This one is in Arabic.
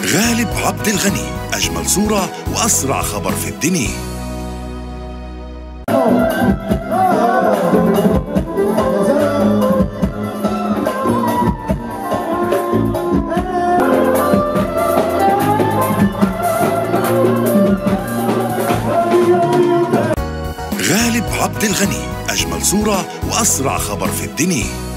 غالب عبد الغني، أجمل صورة وأسرع خبر في الدنيا. غالب عبد الغني، أجمل صورة وأسرع خبر في الدنيا.